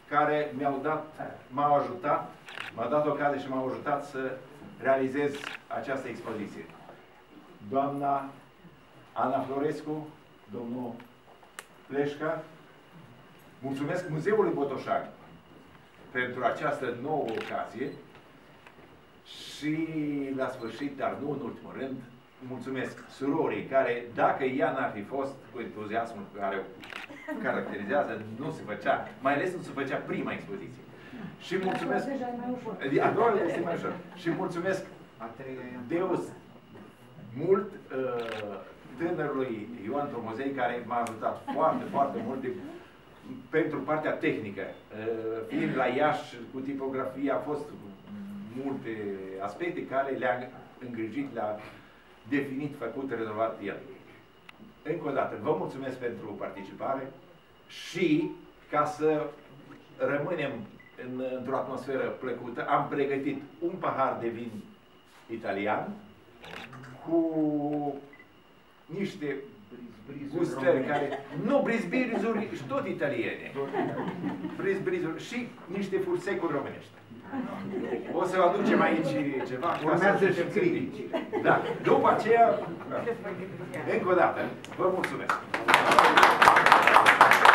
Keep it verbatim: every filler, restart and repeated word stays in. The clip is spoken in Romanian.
care mi-au dat, m-au ajutat, m-au dat ocazie și m-au ajutat să realizez această expoziție. Doamna Ana Florescu, domnul Pleșca, mulțumesc Muzeului Botoșani pentru această nouă ocazie și, la sfârșit, dar nu în ultimul rând, mulțumesc surorii care, dacă ea n-ar fi fost cu entuziasmul care o caracterizează, nu se făcea, mai ales nu se făcea prima expoziție. Și mulțumesc... A doua este mai ușor. Și mulțumesc deos mult uh, tânărului Ioan Tomozei, care m-a ajutat foarte, foarte mult de, pentru partea tehnică. Uh, fiind la Iași cu tipografie, a fost multe aspecte care le-a îngrijit, le-a definit, făcut, rezolvat el. Încă o dată, vă mulțumesc pentru participare și, ca să rămânem în, într-o atmosferă plăcută, am pregătit un pahar de vin italian cu niște gustări care... Nu, brizbrizuri și tot italiene. Brizbrizuri și niște fursecuri românești. O să aducem aici ceva. Urmează și critici. Da. După aceea, încă o dată, vă mulțumesc.